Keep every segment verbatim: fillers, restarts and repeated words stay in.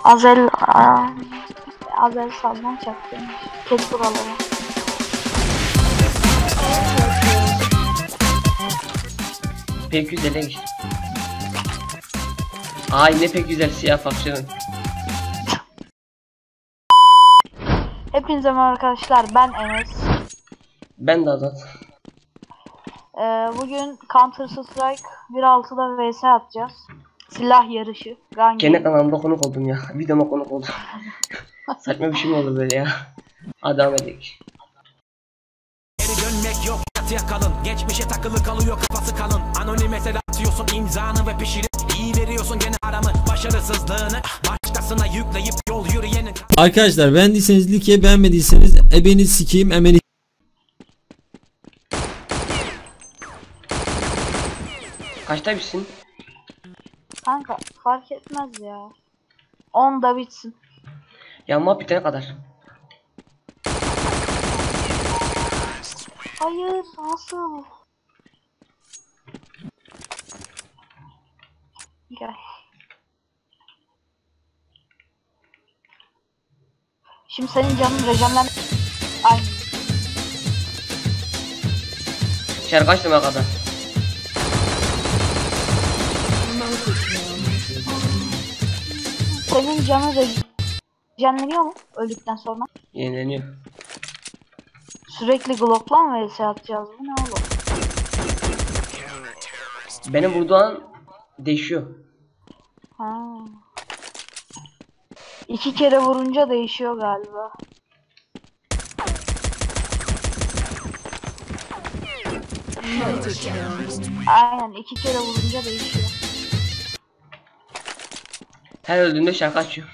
Azel aa, Azel salman çaktı. Kes buraları. Pek güzel değil. Ay ne pek güzel siyah fakşının. Hepinize merhaba arkadaşlar, ben Enes. Ben de Azat. Ee, bugün Counter Strike bir nokta altıda vs atacağız. Silah yarışı. Gun Gene game. kanalımda konuk oldum ya. Videoma konuk oldum. Saçma bir şey mi olur böyle ya? Hadi devam edelim. Geri dönmek yok, yatıya kalın. Geçmişe takılı kalıyor, kafası kalın. Anonim mesele atıyorsun imzanı ve pişirip iyi veriyorsun gene aramı. Başarısızlığını başkasına yükleyip yol yürüyenin. Arkadaşlar beğendiyseniz like, beğenmediyseniz ebeni sikeyim emeni. Kaçta bitsin? Kanka fark etmez ya. onda bitsin. Yanma bitene kadar. Hayır, nasıl? Gel. Şimdi senin canın rejimden aynı. İçeri kaçtım kadar. Senin canın rejimleniyor mu öldükten sonra? Yenileniyor. Sürekli Glock'la mı vs atacağız? Bu ne oğlum? Benim vurduğum değişiyor. Ha. İki kere vurunca değişiyor galiba. Aynen, iki kere vurunca değişiyor. Her öldüğümde şarkı açıyor.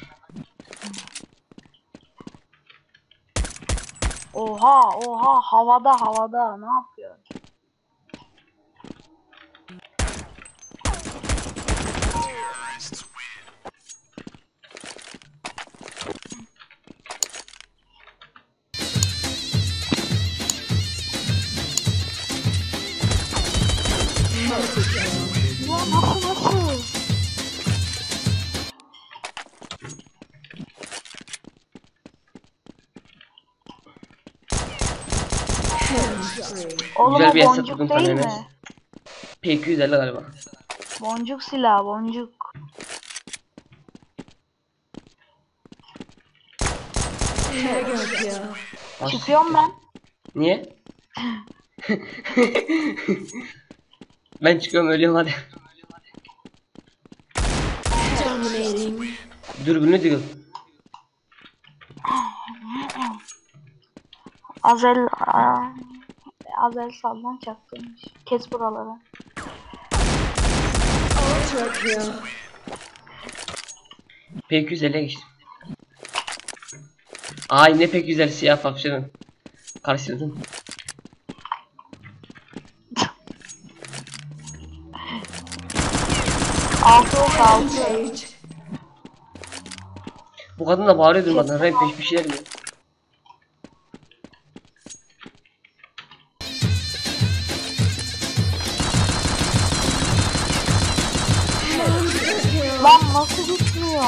Oha oha, havada havada ne yapıyor? Ya nasıl nasıl? Oğlum Güzel o bir yasa boncuk kurdum değil sana Enes. mi? P iki yüz elli galiba. Boncuk silah, boncuk. Ah, Çıkıyorum ben. Niye? Ben çıkıyorum, ölüyorum hadi. Dürbünü diyor. Azel aa, Azel salman çaktı. Kes buraları. P iki yüz elliye geçtim. Ay ne pek güzel siyah fakşının. Karşıladım. Altı oldu, altı. Bu kadın da bağırıyor durmadan. Rampage bir şeyler diyor. Lan nasıl gitmiyor?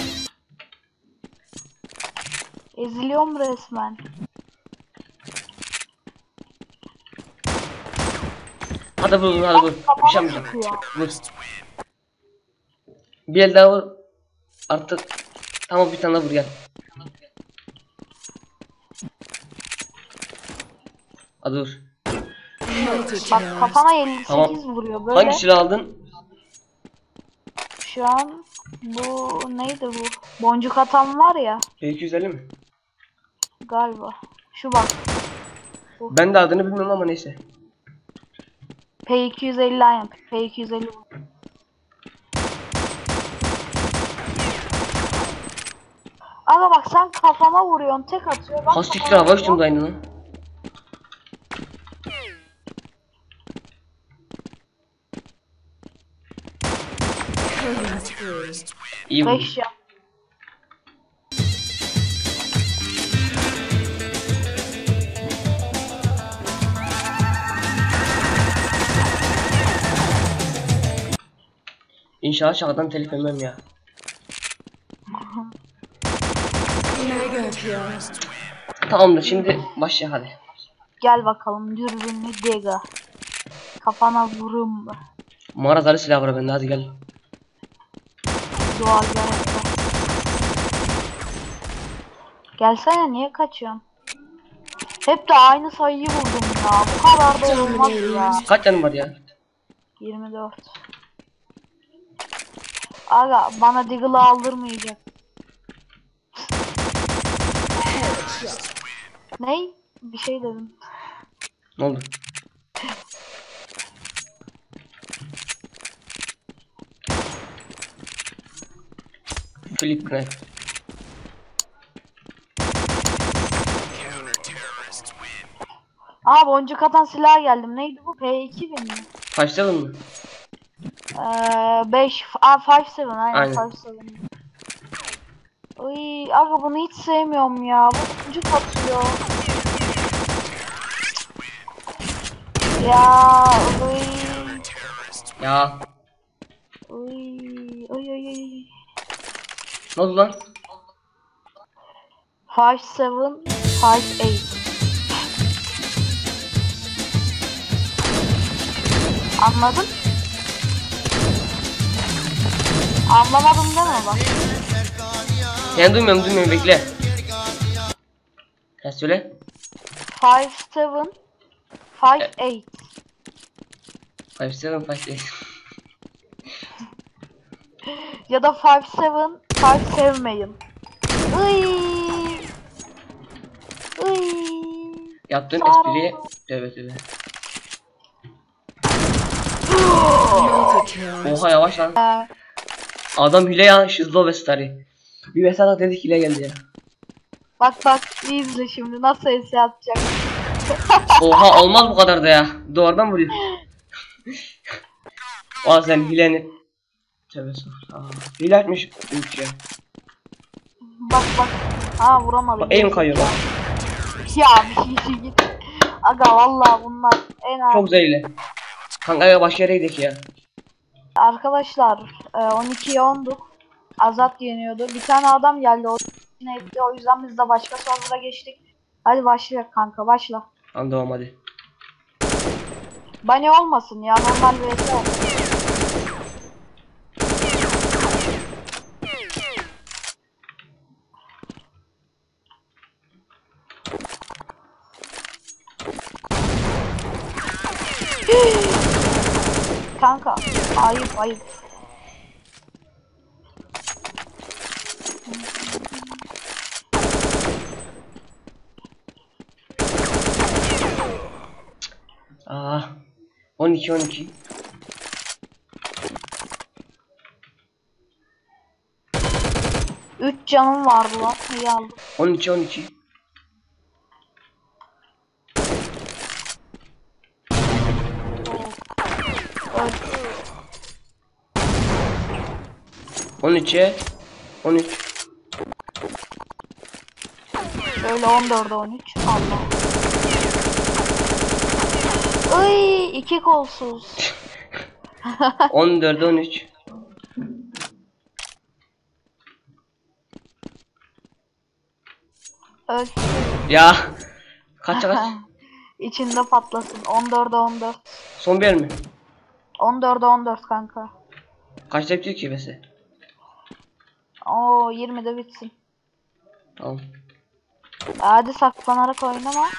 Eziliyorum resmen. Hadi vur, hadi vur. Bir şey yapmayacağım. Vur. Bir el daha vur. Artık. Tamam, bir tane daha vur gel. Hadi vur. Bak kafana elli sekiz Tamam. vuruyor böyle. Hangi silah aldın? Şu an bu neydi bu? Boncuk atan var ya P iki yüz elli mi? galiba. Şu bak. Ben de adını bilmiyorum ama neyse. P iki yüz elli aynen. P iki yüz elli. Ama bak sen kafama vuruyorsun, tek atıyor. Ben Hastiktir hava uçtum da aynı lan. İyi vurdu. beş ya. İnşallah şakadan telif yemem ya. Tamamdır, şimdi başla hadi. Gel bakalım dürbünlü Dega. Kafana vurum. Mağaraları silah var bende, hadi gel. Doğal gel. Gelsene, niye kaçıyorsun? Hep de aynı sayıyı buldum ya. Bu kadar da olmaz ya. Kaç canım var ya? yirmi dört. Aga bana Deagle'ı aldırmayacak. Ney? Bir şey dedim. Ne oldu? Flip knife. Aa, boncuk atan silah geldim. Neydi bu? P iki bin mi? Başlayalım mı? Eee beş. Aa, beş yedi aynen, Aynen. beş yedi. Uy, aga bunu hiç sevmiyorum ya. Bu boncuk atıyor. Ya uy. Ya. Uy. Uy uy uy. Ne oldu lan? beş yedi, beş sekiz. Anladın? Anlamadım deme bak. Yani duymuyorum duymuyorum, bekle. Ya söyle. beş yedi, beş sekiz. Five seven five eight. Ya da beş yedi, beş sevmeyin. Uy. Uy. Yaptığın Sağ espriye ol. tövbe tövbe. Oha, yavaş lan. Ee, Adam hile ya, Shizlo ve Starry. Bir mesela dedik hile geldi ya. Bak bak, iyi izle şimdi nasıl ese atacak. Oha, olmaz bu kadar da ya. Doğrudan vuruyor. Oha, sen hileni. Tövbe estağfurullah. Hile etmiş üç ya. Bak bak. Ha, vuramadı. Bak elim kayıyor bak. Ya bir şey git. Aga vallahi bunlar en az. Çok güzel hile. Kanka ya, başka yere gidelim ya. Arkadaşlar on ikiye onduk. Azat yeniyordu. Bir tane adam geldi, o ne etti. O yüzden biz de başka server'a geçtik. Hadi başlayalım kanka, başla. Tamam, devam hadi. Bunny olmasın ya, normal vs olsun. Kanka ayıp ayıp. Aa. on iki on iki. üç canım vardı lan, iyi aldım. on iki on iki. Öl. on üçe on üç. Şöyle on dörde on üç. Allah. Iy, iki kolsuz. on dörde on üç. Öl. Ya. Kaç kaç? İçinde patlasın. on dörde on dört. Son bir el mi? on dörde on dört kanka. Kaçta bitiyor ki mesela? Oo, yirmide bitsin. Tamam. Hadi saklanarak oynama.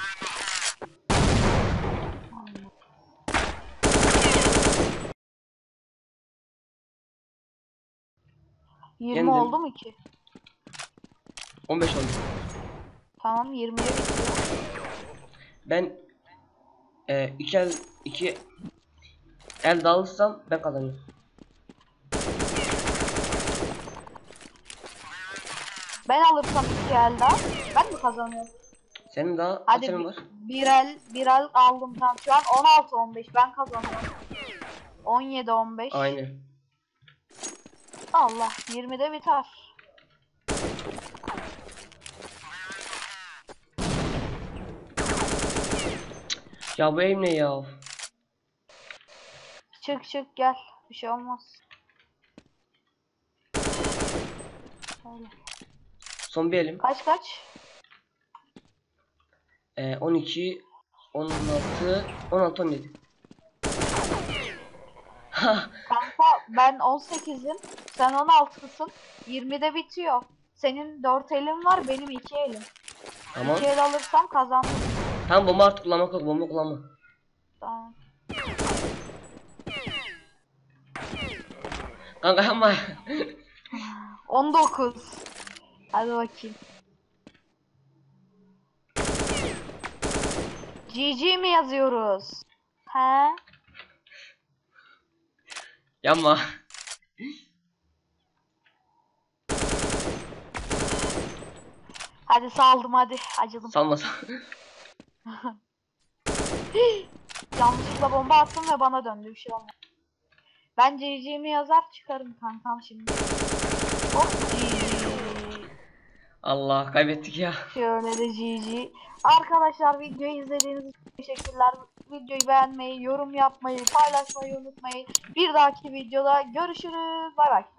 yirmi Yendim. oldu mu ki? on beş oldu. Tamam, yirmiye bitiyor. Ben e, iki el iki el dağılırsam ben kazanıyorum. Ben alırsam iki el daha. Ben mi kazanıyorum? Senin daha kaç Hadi elin bir, var? bir el bir el aldım tam. Şu an on altı on beş ben kazanıyorum. on yedi on beş. Aynen. Allah, yirmide biter. Ya bu elim ne ya? Çık çık gel. Bir şey olmaz. Öyle. Son bir elim. Kaç kaç? Ee, on iki, on altı, on altı, on yedi. Ha, Kanka ben on sekizim. Sen on altısın. yirmide bitiyor. Senin dört elin var, benim iki elim. tamam. iki el alırsam kazandım. Tamam bomba artık kullanmak yok. Bomba kullanma. Tamam. Kanka yapma. on dokuz. Hadi bakayım. G G mi yazıyoruz? He? Yapma. Hadi saldım hadi. Acıdım. Salma. Yanlışlıkla bomba attım ve bana döndü, bir şey olmadı. Ben G G mi yazar çıkarım kankam şimdi. Hop G G. Allah kaybettik ya. Şöyle de G G. Arkadaşlar videoyu izlediğiniz için teşekkürler. Videoyu beğenmeyi, yorum yapmayı, paylaşmayı unutmayın. Bir dahaki videoda görüşürüz. Bay bay.